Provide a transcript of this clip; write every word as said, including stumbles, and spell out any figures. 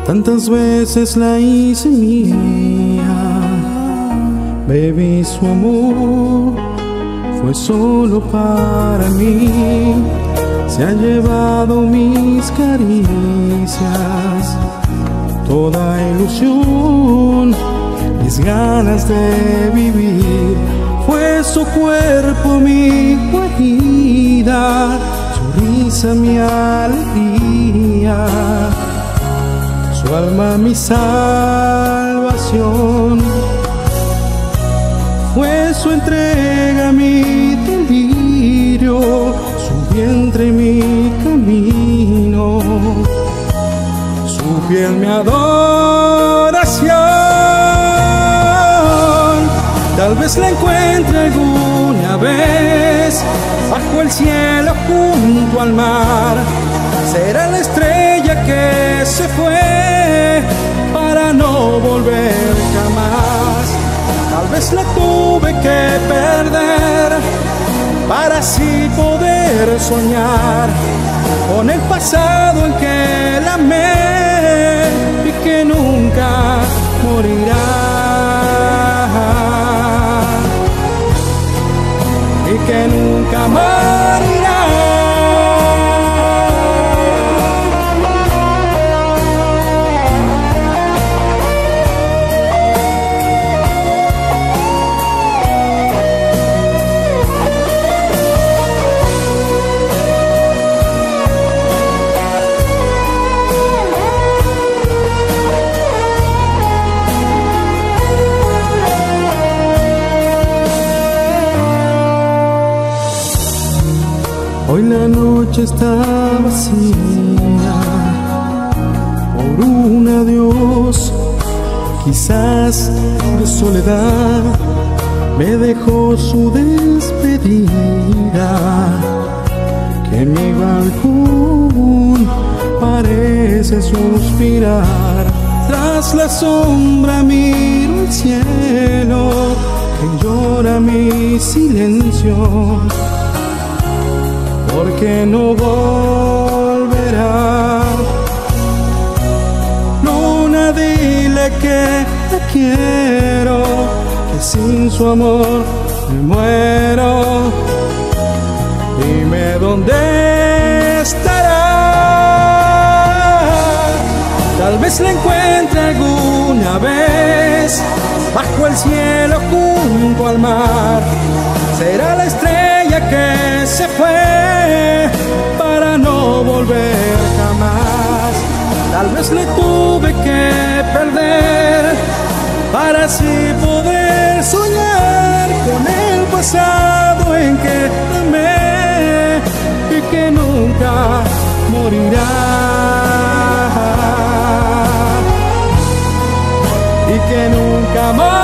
Tantas veces la hice mía, bebí su amor, fue solo para mí. Se ha llevado mis caricias, toda ilusión, mis ganas de vivir. Fue su cuerpo mi guarida, su risa mi alegría, su alma mi salvación. Fue su entrega mi delirio, su vientre mi camino, su piel mi adoración. Tal vez la encuentre alguna vez bajo el cielo junto al mar. Será la estrella que se fue para no volver jamás. Tal vez la tuve que perder para así poder soñar con el pasado en que la amé y que nunca morirá, y que nunca morirá. Hoy la noche está vacía por un adiós, quizás de soledad me dejó su despedida, que en mi balcón parece suspirar. Tras la sombra miro el cielo, que llora mi silencio, porque no volverá. Luna, dile que la quiero, que sin su amor me muero. Dime dónde estará. Tal vez la encuentre alguna vez bajo el cielo junto al mar. Será la estrella que se fue para no volver jamás. Tal vez le tuve que perder para así poder soñar con el pasado en que amé y que nunca morirá, y que nunca morirá.